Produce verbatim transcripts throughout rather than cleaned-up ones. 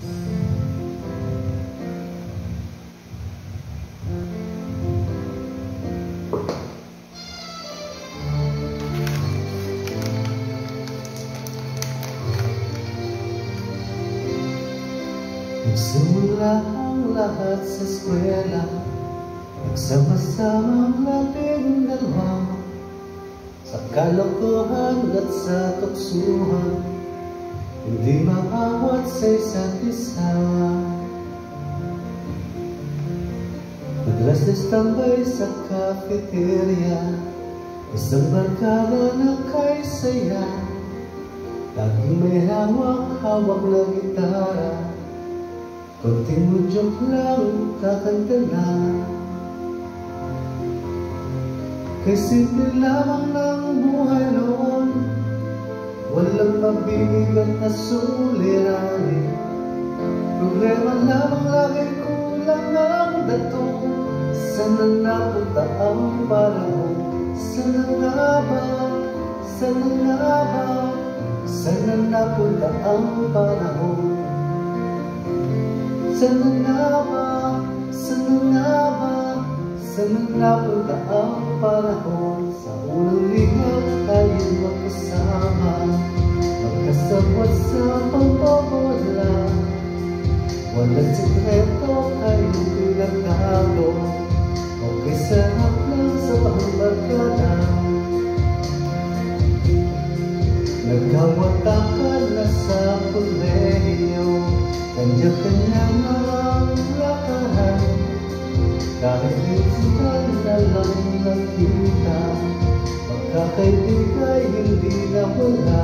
Nagsimula ang lahat sa eskwela, nagsama-samang labing dalawa, sa kalokohan at sa tuksuhan, hindi maawat sa isa't isa. Madalas nagtambay sa cafeteria, isang barkada na kay saya, laging may hawak-hawak na gitara, konting udyok lang kakanta na. Kay simple lamang ng buhay noon, walang mabigat na suliranin. Problema lamang lagi, kulang ang dato. Sana napunta ang panahon? Sana nga ba? Sana nga ba? Sana napunta ang panahon? Sana nga ba? Sana nga ba? Sana napunta ang panahon? Sa unang ligaw tayo'y magkasama, magkasabot sa pagpapawala. Walang sikreto tayong pinagtago, okay sarap lang sa pangbarkada. Nagkawatakan na sa kolehiyo, kanya-kanyang ang lakaran, kahit minsan na lang nakita, magkakaibigay hindi na wala.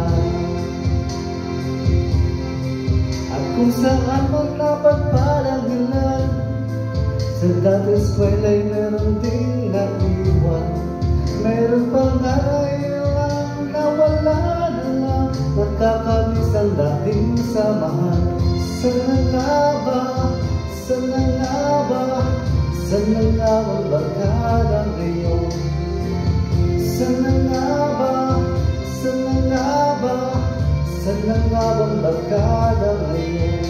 At kung saan man napagparang ilan, sa dating eskwela'y meron ding naiwan. Meron pa nga ilang nawala na lang, nakakamiss ang dating samahan. Sana nga ba? Sana nga ba? Sana nga ang barkada ngayon? Sana nga ba? Sana nga ba? Sana nga ang barkada ngayon?